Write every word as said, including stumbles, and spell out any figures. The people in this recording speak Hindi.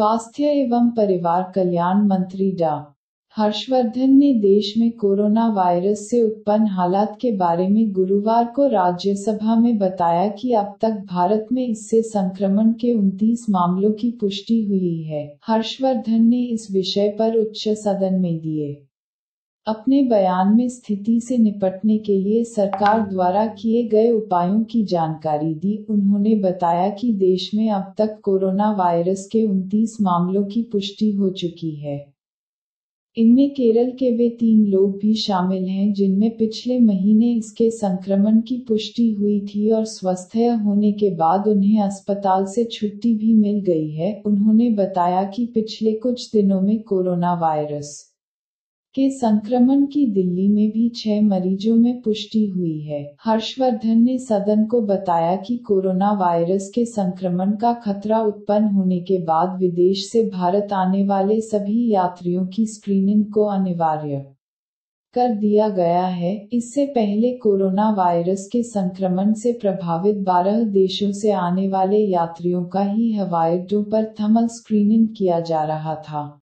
स्वास्थ्य एवं परिवार कल्याण मंत्री डॉ हर्षवर्धन ने देश में कोरोना वायरस से उत्पन्न हालात के बारे में गुरुवार को राज्यसभा में बताया कि अब तक भारत में इससे संक्रमण के उनतीस मामलों की पुष्टि हुई है। हर्षवर्धन ने इस विषय पर उच्च सदन में दिए अपने बयान में स्थिति से निपटने के लिए सरकार द्वारा किए गए उपायों की जानकारी दी। उन्होंने बताया कि देश में अब तक कोरोना वायरस के उनतीस मामलों की पुष्टि हो चुकी है। इनमें केरल के वे तीन लोग भी शामिल हैं जिनमें पिछले महीने इसके संक्रमण की पुष्टि हुई थी और स्वस्थ होने के बाद उन्हें अस्पताल से छुट्टी भी मिल गई है। उन्होंने बताया कि पिछले कुछ दिनों में कोरोना वायरस के संक्रमण की दिल्ली में भी छह मरीजों में पुष्टि हुई है। हर्षवर्धन ने सदन को बताया कि कोरोना वायरस के संक्रमण का खतरा उत्पन्न होने के बाद विदेश से भारत आने वाले सभी यात्रियों की स्क्रीनिंग को अनिवार्य कर दिया गया है। इससे पहले कोरोना वायरस के संक्रमण से प्रभावित बारह देशों से आने वाले यात्रियों का ही हवाई अड्डों पर थर्मल स्क्रीनिंग किया जा रहा था।